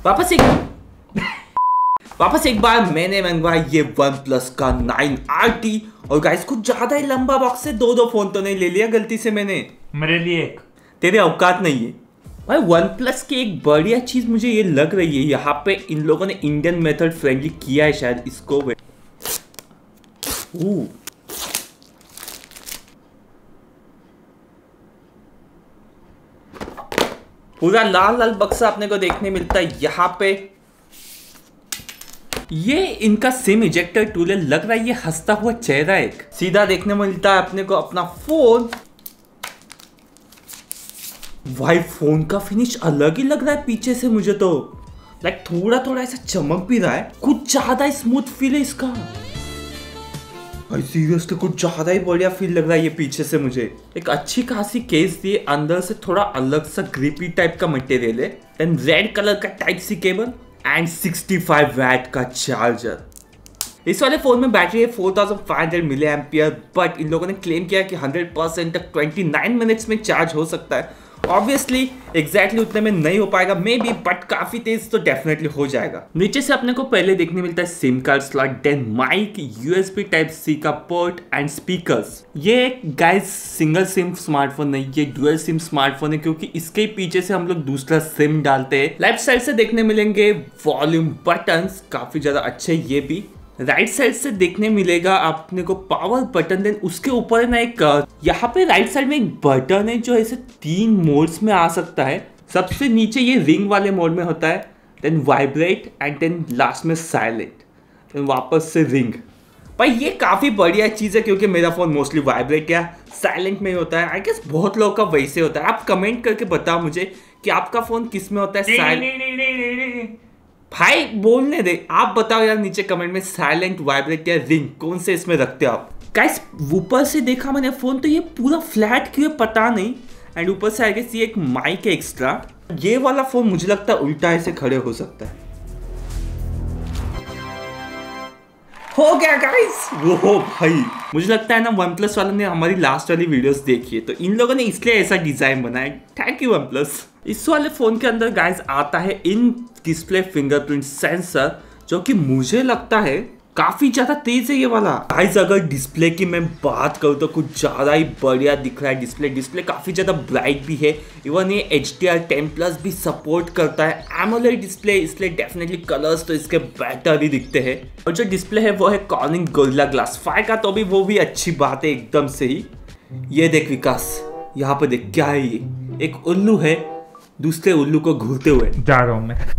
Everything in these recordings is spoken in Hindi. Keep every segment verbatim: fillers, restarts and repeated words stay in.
वापस एक वापस एक बार मैंने मंगवाया ये वन प्लस का नाइन आर टी और गाइस कुछ ज्यादा ही लंबा बॉक्स से दो दो फोन तो नहीं ले लिया गलती से मैंने। मेरे लिए एक। तेरे औकात नहीं है भाई। वन प्लस की एक बढ़िया चीज मुझे ये लग रही है, यहाँ पे इन लोगों ने इंडियन मेथड फ्रेंडली किया है शायद इसको। पूरा लाल लाल बक्सा अपने को देखने मिलता है यहाँ पे। ये इनका सिम इजेक्टर टूल है, लग रहा है ये हंसता हुआ चेहरा एक सीधा देखने में मिलता है अपने को अपना फोन। भाई फोन का फिनिश अलग ही लग रहा है पीछे से मुझे तो, लाइक थोड़ा थोड़ा ऐसा चमक भी रहा है, कुछ ज्यादा स्मूथ फील है इसका भाई। सीरियसली कुछ ज्यादा ही बढ़िया फील लग रहा है ये पीछे से मुझे। एक अच्छी खासी केस दी, अंदर से थोड़ा अलग सा ग्रिपी टाइप का मटेरियल है, देन रेड कलर का type C cable and sixty five watt का चार्जर। इस वाले फोन में बैटरी है four thousand five hundred milli ampere, but इन लोगों ने क्लेम किया कि हंड्रेड परसेंट तक ट्वेंटी नाइन मिनट्स में चार्ज हो सकता है। ऑब्वियसली एग्जैक्टली उतने में नहीं हो पाएगा मे बी, बट काफी तेज तो डेफिनेटली हो जाएगा। नीचे से अपने को पहले देखने मिलता है SIM card slot, then mic, USB type C का पोर्ट एंड स्पीकर्स। ये गाइस सिंगल सिम स्मार्टफोन नहीं, ये डुअल सिम स्मार्टफोन है क्योंकि इसके पीछे से हम लोग दूसरा सिम डालते हैं। लेफ्ट साइड से देखने मिलेंगे वॉल्यूम बटन्स, काफी ज्यादा अच्छे ये भी। राइट साइड से देखने मिलेगा आपने को पावर बटन, देन उसके ऊपर है ना एक यहाँ पे राइट साइड में एक बटन है जो ऐसे तीन मोड्स में आ सकता है। सबसे नीचे ये रिंग वाले मोड में होता है, then vibrate and then last में साइलेंट, देन वापस से रिंग। भाई ये काफी बढ़िया चीज है क्योंकि मेरा फोन मोस्टली वाइब्रेट या साइलेंट में ही होता है। आई गेस बहुत लोगों का वैसे होता है। आप कमेंट करके बताओ मुझे कि आपका फोन किस में होता है, साइलेंट। भाई बोलने दे, आप बताओ यार नीचे कमेंट में साइलेंट, वाइब्रेट या रिंग कौन से इसमें रखते हो आप। गाइस ऊपर से देखा मैंने फोन तो ये पूरा फ्लैट क्यों है पता नहीं, एंड ऊपर से आगे ये एक माइक है एक्स्ट्रा। ये वाला फोन मुझे लगता है उल्टा ऐसे खड़े हो सकता है। हो गया गाइस, वो भाई मुझे लगता है ना वन प्लस वालों ने हमारी लास्ट वाली वीडियोस देखी है तो इन लोगों ने इसलिए ऐसा डिजाइन बनाया। Thank you OnePlus. इस वाले फोन के अंदर गाइस आता है इन डिस्प्ले फिंगरप्रिंट सेंसर, जो कि मुझे लगता है काफी ज्यादा तेज है ये वाला। गाइस अगर डिस्प्ले की मैं बात करूँ तो कुछ ज्यादा ही बढ़िया दिख रहा है डिस्प्ले। डिस्प्ले काफी ज्यादा ब्राइट भी है, इवन ये H D R ten plus भी सपोर्ट करता है। एमोलेड डिस्प्ले इसलिए डेफिनेटली कलर्स तो इसके बेटर ही दिखते हैं। और जो डिस्प्ले है वो है कॉर्निंग गोरिल्ला ग्लास फाइव का, तो भी वो भी अच्छी बात है एकदम से ही। ये देख विकास, यहाँ पे देख क्या है, ये एक उल्लू है दूसरे उल्लू को घूरते हुए। जा रहा हूँ मैं।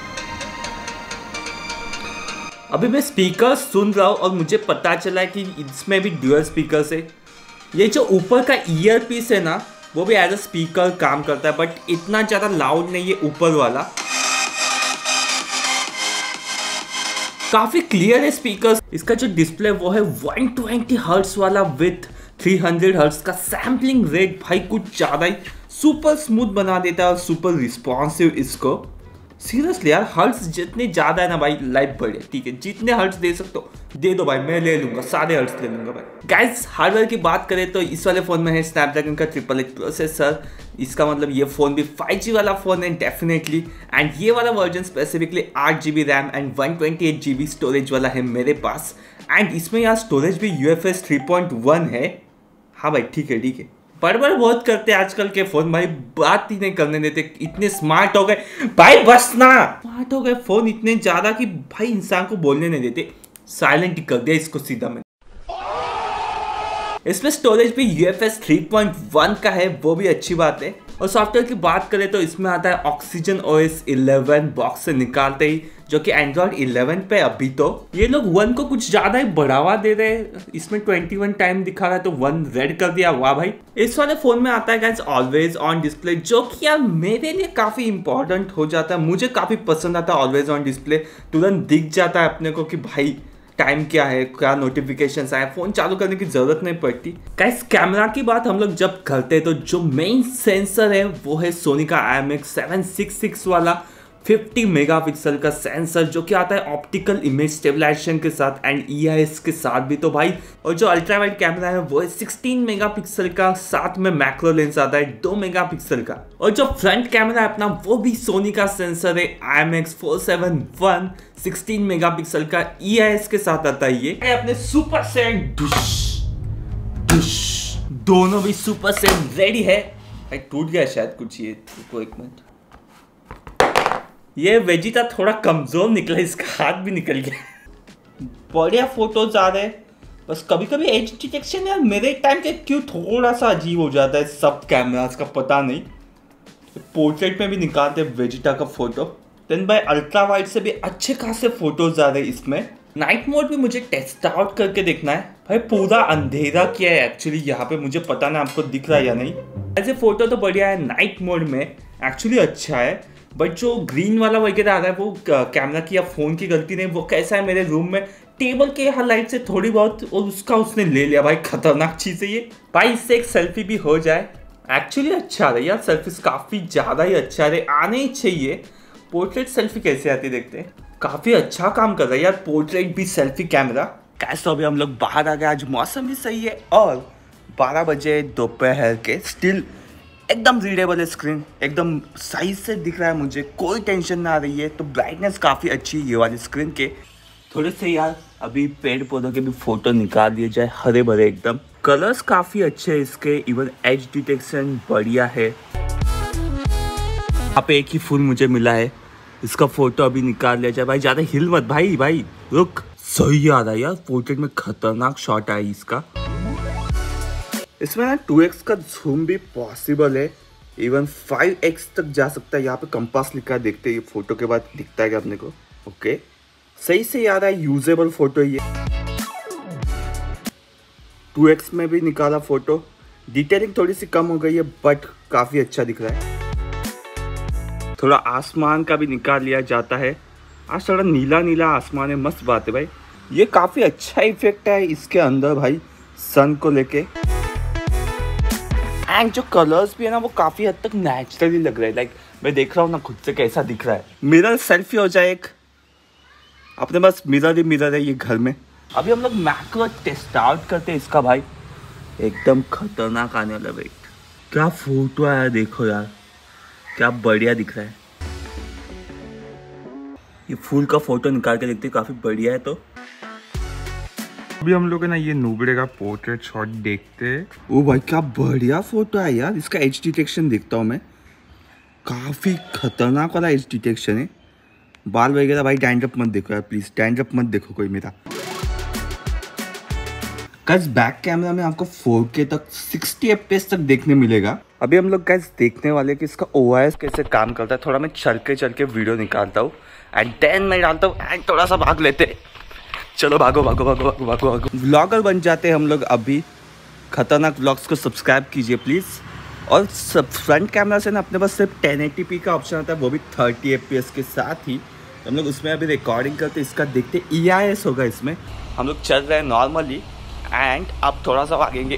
अभी मैं स्पीकर सुन रहा हूँ और मुझे पता चला है कि इसमें भी ड्यूअल स्पीकर है। ये जो ऊपर का ईयर पीस है ना वो भी एज अ स्पीकर काम करता है, बट इतना ज़्यादा लाउड नहीं है ऊपर वाला। काफ़ी क्लियर है स्पीकर। इसका जो डिस्प्ले वो है वन ट्वेंटी हर्ट्ज वाला विथ थ्री हंड्रेड हर्ट्ज का सैम्पलिंग रेट। भाई कुछ ज़्यादा ही सुपर स्मूथ बना देता है और सुपर रिस्पॉन्सिव इसको। सीरियसली यार हर्ट्स जितने ज्यादा है ना भाई लाइफ बढ़े, ठीक है जितने हर्ट्स दे सकते हो दे दो भाई, मैं ले लूंगा, सारे हर्ट्स ले लूंगा भाई। गाइस हार्डवेयर की बात करें तो इस वाले फोन में है स्नैपड्रैगन का ट्रिपल एट प्रोसेसर। इसका मतलब ये फोन भी फाइव जी वाला फोन है डेफिनेटली, एंड ये वाला वर्जन स्पेसिफिकली आठ G B RAM and one twenty eight G B storage वाला है मेरे पास। एंड इसमें यार स्टोरेज भी U F S three point one है। हाँ भाई ठीक है ठीक है, बड़बड़ बहुत करते हैं आजकल के फोन भाई, बात ही नहीं करने देते। इतने स्मार्ट हो गए भाई, बस ना स्मार्ट हो गए फोन इतने ज्यादा कि भाई इंसान को बोलने नहीं देते। साइलेंट ही कर दिया इसको सीधा मैंने। इसमें स्टोरेज भी U F S three point one का है, वो भी अच्छी बात है। और सॉफ्टवेयर की बात करें तो इसमें आता है oxygen O S eleven box से निकालते ही, जो कि एंड्रॉइड इलेवन पे अभी तो ये लोग वन को कुछ ज्यादा ही बढ़ावा दे रहे हैं। इसमें ट्वेंटी वन टाइम दिखा रहा है तो वन रेड कर दिया, वाह भाई। इस वाले फोन में आता है गाइस ऑलवेज ऑन डिस्प्ले, जो कि यार मेरे लिए काफी इंपॉर्टेंट हो जाता है। मुझे काफी पसंद आता है ऑलवेज ऑन डिस्प्ले, तुरंत दिख जाता है अपने को कि भाई टाइम क्या है, क्या नोटिफिकेशंस आए, फोन चालू करने की जरूरत नहीं पड़ती। गाइस कैमरा की बात हम लोग जब करते हैं तो जो मेन सेंसर है वो है सोनी का I M X seven six six वाला फिफ्टी मेगापिक्सल का सेंसर जो कि आता है ऑप्टिकल इमेज स्टेबलाइजेशन के साथ एंड ई आई एस के साथ भी तो भाई। और जो अल्ट्रा वाइड कैमरा है वो है सिक्सटीन मेगापिक्सल का, साथ में मैक्रो लेंस आता है टू मेगापिक्सल का। और जो फ्रंट कैमरा है अपना वो भी सोनी का सेंसर है I M X four seven one, sixteen megapixel का ई आई एस के साथ आता है। ये अपने सुपर सेट डुश डुश दोनों भी सुपर सेट रेडी है। टूट गया शायद कुछ, ये को एक मिनट, ये वेजिटा थोड़ा कमजोर निकला, इसका हाथ भी निकल गया। बढ़िया फोटोज आ रहे, बस कभी कभी एज डिटेक्शन यार मेरे टाइम के क्यों थोड़ा सा अजीब हो जाता है सब कैमरास का, पता नहीं। पोर्ट्रेट में भी निकालते वेजिटा का photo, then by ultra wide से भी अच्छे खासे फोटोज आ रहे इसमें। नाइट मोड भी मुझे टेस्ट आउट करके देखना है भाई, पूरा अंधेरा किया है एक्चुअली यहाँ पे, मुझे पता नहीं आपको दिख रहा है या नहीं। ऐसे फोटो तो बढ़िया है, नाइट मोड में एक्चुअली अच्छा है, बट जो ग्रीन वाला वगैरह आ रहा है वो कैमरा की या फोन की गलती नहीं। वो कैसा है, मेरे रूम में टेबल के हाईलाइट से थोड़ी बहुत और उसका उसने ले लिया भाई, खतरनाक चीज़ है ये भाई। इससे एक सेल्फी भी हो जाए एक्चुअली अच्छा रहा यार, सेल्फीज काफ़ी ज़्यादा ही अच्छा रहे, आने ही चाहिए। पोर्ट्रेट सेल्फी कैसे आती देखते हैं, काफ़ी अच्छा काम कर रहा है यार पोर्ट्रेट भी सेल्फी कैमरा। कैसे अभी हम लोग बाहर आ गए, आज मौसम भी सही है और बारह बजे दोपहर के, स्टिल एकदम रीडेबल है स्क्रीन, एकदम साइज से दिख रहा है मुझे, कोई टेंशन ना आ रही है। तो ब्राइटनेस काफ़ी अच्छी है ये वाली स्क्रीन के। थोड़े से यार अभी पेड़ पौधों के भी फोटो निकाल दिए जाए, हरे भरे एकदम, कलर्स काफ़ी अच्छे हैं इसके, इवन एज डिटेक्शन बढ़िया है। यहाँ पे एक ही फूल मुझे मिला है, इसका फोटो अभी निकाल लिया जाए भाई, ज़्यादा हिल मत भाई, भाई रुक। सही आ रहा है यार, पोर्ट्रेट में खतरनाक शॉट आई इसका। इसमें ना टू एक्स का जूम भी पॉसिबल है, इवन फाइव एक्स तक जा सकता है। यहाँ पे कंपास लिखा है, देखते हैं ये फोटो के बाद दिखता है क्या अपने को। ओके सही से याद है, यूजेबल फोटो ये। टू एक्स में भी निकाला फोटो, डिटेलिंग थोड़ी सी कम हो गई है बट काफ़ी अच्छा दिख रहा है। थोड़ा आसमान का भी निकाल लिया जाता है, आज थोड़ा नीला नीला आसमान है, मस्त बात है भाई। ये काफ़ी अच्छा इफेक्ट है इसके अंदर भाई, सन को लेके। एंड जो कलर्स भी है ना वो काफ़ी हद तक नेचुरली लग रहा है, लाइक मैं देख रहा हूँ ना खुद से कैसा दिख रहा है। मिरर सेल्फी हो जाए एक, अपने पास मिरर ही मिरर है ये घर में। अभी हम लोग मैक्रो टेस्ट आउट करते हैं इसका भाई, एकदम खतरनाक आने वाला भाई। क्या फोटो आया देखो यार, क्या बढ़िया दिख रहा है। ये फूल का फोटो निकाल के देखते काफ़ी बढ़िया है। तो अभी हम लोग है ना ये नूबड़े का पोर्ट्रेट शॉट देखते हैं। ओ भाई क्या बढ़िया फोटो है यार, इसका एज डिटेक्शन देखता हूँ मैं, काफ़ी खतरनाक वाला एज डिटेक्शन है। बाल वगैरह भाई डैंड्रफ मत देखो यार प्लीज़, डैंड्रफ मत देखो कोई मेरा। गाइस बैक कैमरा में आपको फोर के तक सिक्सटी एफ पी एस तक देखने मिलेगा। अभी हम लोग गाइस देखने वाले कि इसका ओ आई एस कैसे काम करता है। थोड़ा मैं चल के चल के वीडियो निकालता हूँ एंड देन मैं डालता हूँ एंड थोड़ा सा भाग लेते। चलो भागो भागो भागो भागो भागो भागो व्लॉगर बन जाते हैं हम लोग अभी। खतरनाक व्लॉग्स को सब्सक्राइब कीजिए प्लीज़। और सब फ्रंट कैमरा से ना अपने पास सिर्फ टेन एटी पी का ऑप्शन आता है, वो भी थर्टी एफ पी एस के साथ ही। तो हम लोग उसमें अभी रिकॉर्डिंग करते, इसका देखते ई आई एस होगा इसमें। हम लोग चल रहे हैं नॉर्मली एंड अब थोड़ा सा भागेंगे,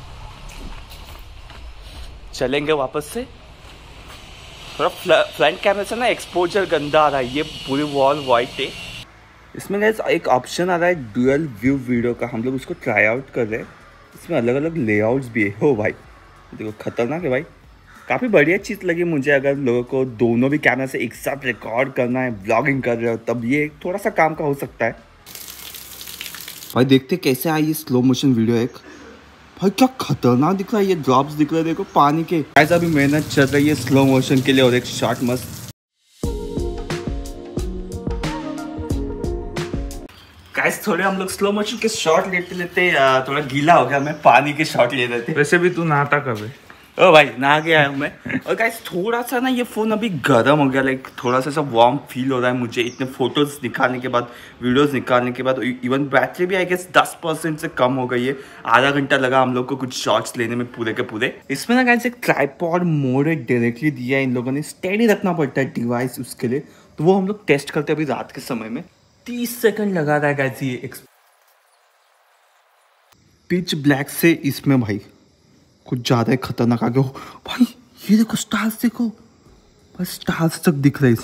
चलेंगे वापस से। थोड़ा फ्रंट कैमरा से ना एक्सपोजर गंदा आ रहा है, ये पूरी वॉल वाइट है। इसमें गाइस एक ऑप्शन आ रहा है डुअल व्यू वीडियो का, हम लोग उसको ट्राई आउट कर रहे हैं। इसमें अलग अलग लेआउट्स भी है। हो भाई देखो खतरनाक है भाई, काफ़ी बढ़िया चीज़ लगी मुझे। अगर लोगों को दोनों भी कैमरा से एक साथ रिकॉर्ड करना है, ब्लॉगिंग कर रहे हो, तब ये थोड़ा सा काम का हो सकता है भाई। देखते कैसे आई ये स्लो मोशन वीडियो एक, भाई क्या खतरनाक दिख रहा है। ये ड्रॉप्स दिख रहे हैं देखो पानी के। ऐसा भी मेहनत चल रही है स्लो मोशन के लिए और एक शॉट मस्त। गाइस थोड़े हम लोग स्लो मोशन के शॉट लेते लेते थोड़ा गीला हो गया, मैं पानी के शॉट ले रहे थे। वैसे भी तू नहाता कब है? ओ भाई नहा गया हूँ मैं। और गाइस थोड़ा सा ना ये फ़ोन अभी गर्म हो गया, लाइक थोड़ा सा सब वार्म फील हो रहा है मुझे इतने फोटोज निकालने के बाद, वीडियोस निकालने के बाद। इवन बैटरी भी आई गेस दस परसेंट से कम हो गई है। आधा घंटा लगा हम लोग को कुछ शॉट्स लेने में पूरे के पूरे। इसमें ना गाइस एक ट्राइपॉड मोड डायरेक्टली दिया है इन लोगों ने, स्टेडी रखना पड़ता है डिवाइस उसके लिए। तो वो हम लोग टेस्ट करते हैं अभी रात के समय में। तीस सेकंड लगा रहा है गाइस ये पिच ब्लैक से इसमें भाई कुछ ज़्यादा ही खतरनाक आ गया हो भाई। ये देखो स्टार्स देखो भाई, स्टार्स तक दिख रहे हैं इसमें।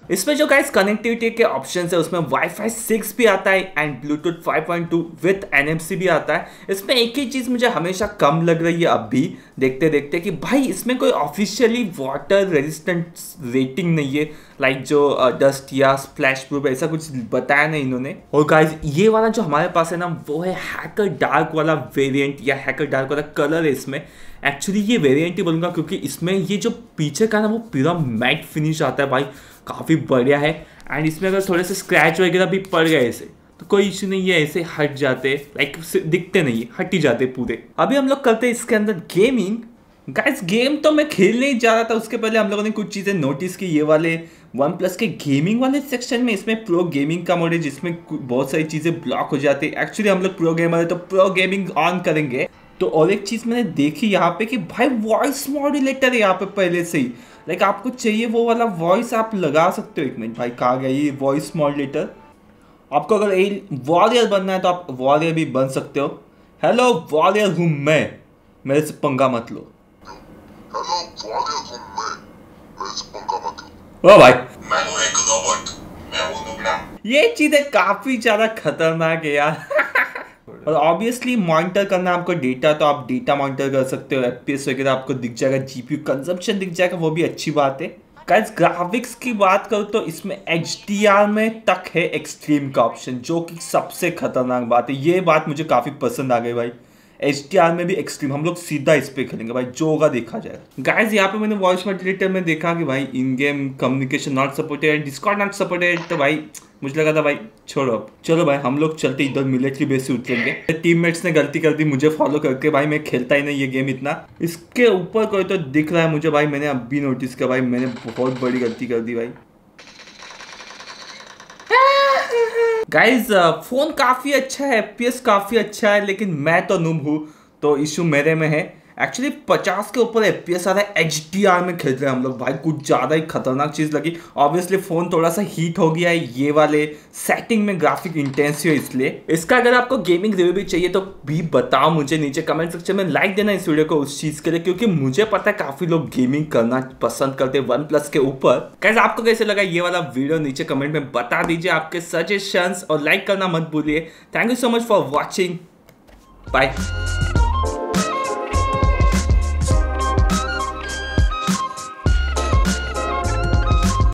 इसमें जो गाइस कनेक्टिविटी के ऑप्शन है उसमें वाईफाई सिक्स भी आता है and Bluetooth five point two with NFC भी आता है। इसमें एक ही चीज मुझे हमेशा कम लग रही है अब भी देखते देखते कि भाई इसमें कोई ऑफिशियली वाटर रेजिस्टेंट रेटिंग नहीं है, लाइक जो डस्ट या स्प्लैश प्रूफ ऐसा कुछ बताया नहीं इन्होंने। और गाइस ये वाला जो हमारे पास है ना वो है हैकर डार्क वाला वेरिएंट या हैकर डार्क वाला कलर है इसमें। एक्चुअली ये वेरिएंट ही बोलूँगा क्योंकि इसमें ये जो पीछे का ना वो पूरा मैट फिनिश आता है भाई, काफ़ी बढ़िया है। एंड इसमें अगर थोड़े से स्क्रैच वगैरह भी पड़ गए ऐसे तो कोई इशू नहीं है, ऐसे हट जाते, लाइक दिखते नहीं है, हट ही जाते पूरे। अभी हम लोग करते हैं इसके अंदर गेमिंग। गाइस गेम तो मैं खेलने ही जा रहा था, उसके पहले हम लोगों ने कुछ चीज़ें नोटिस की। ये वाले वन प्लस के गेमिंग वाले सेक्शन में इसमें प्रो गेमिंग का मोड है जिसमें बहुत सारी चीज़ें ब्लॉक हो जाती है। एक्चुअली हम लोग प्रो गेमर है तो प्रो गेमिंग ऑन करेंगे। तो और एक चीज़ मैंने देखी यहाँ पे कि भाई वॉइस मॉड्यूलेटर है यहाँ पे पहले से ही, लाइक आपको चाहिए वो वाला वॉइस आप लगा सकते हो। एक मिनट भाई कहाँ गया ये वॉइस मॉड्यूलेटर। आपको अगर ए वॉरियर बनना है तो आप वॉरियर भी बन सकते हो। हेलो वॉरियर हूँ मैं, मेरे से पंगा मत लो। हेलो वॉरियर हूँ मैं, मेरे से पंगा मत लो। ओ भाई मैं हूँ एक रोबोट, मैं हूँ नुबड़ा। ये चीज़ें काफ़ी ज़्यादा खतरनाक है यार। और ऑब्वियसली मॉनिटर करना आपको डेटा, तो आप डेटा मॉनिटर कर सकते हो, एफपीएस वगैरह आपको दिख जाएगा, जीपीयू कंजम्पशन दिख जाएगा, वो भी अच्छी बात है। गाइस ग्राफिक्स की बात करूँ तो इसमें एचडीआर में तक है एक्सट्रीम का ऑप्शन, जो कि सबसे खतरनाक बात है। ये बात मुझे काफ़ी पसंद आ गई भाई, एचडीआर में भी एक्सट्रीम। हम लोग सीधा इस पे खेलेंगे भाई, जो होगा देखा जाएगा। गाइस यहाँ पे मैंने वॉइस मॉड्यूलेटर में देखा कि भाई in game communication not supported, Discord not supported, तो भाई मुझे लगा था भाई छोड़ो अब, चलो भाई हम लोग चलते इधर मिलिट्री बेस से उतरेंगे। टीममेट्स ने गलती कर दी मुझे फॉलो करके, भाई मैं खेलता ही नहीं ये गेम इतना। इसके ऊपर कोई तो दिख रहा है मुझे भाई, मैंने अब भी नोटिस किया भाई, मैंने बहुत बड़ी गलती कर दी भाई। गाइज फोन काफ़ी अच्छा है, एफपीएस काफ़ी अच्छा है, लेकिन मैं तो नूब हूँ तो इशू मेरे में है। एक्चुअली पचास के ऊपर एफपीएस आ रहा है, एचडीआर में खेल रहे हैं हम लोग भाई, कुछ ज़्यादा ही खतरनाक चीज़ लगी। ऑब्वियसली फ़ोन थोड़ा सा हीट हो गया है, ये वाले सेटिंग में ग्राफिक इंटेंसिव है इसलिए। इसका अगर आपको गेमिंग रिव्यू भी चाहिए तो भी बताओ मुझे नीचे कमेंट सेक्शन में, लाइक देना इस वीडियो को उस चीज़ के लिए, क्योंकि मुझे पता है काफ़ी लोग गेमिंग करना पसंद करते हैं वन प्लस के ऊपर। गाइस आपको कैसे लगा ये वाला वीडियो नीचे कमेंट में बता दीजिए आपके सजेशंस, और लाइक करना मत भूलिए। Thank you so much for watching, bye.